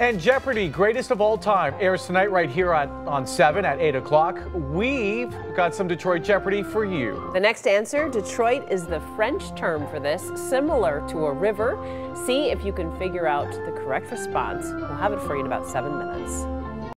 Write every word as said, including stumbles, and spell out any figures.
And Jeopardy, greatest of all time, airs tonight right here at, on seven at eight o'clock. We've got some Detroit Jeopardy for you. The next answer, Detroit is the French term for this, similar to a river. See if you can figure out the correct response. We'll have it for you in about seven minutes.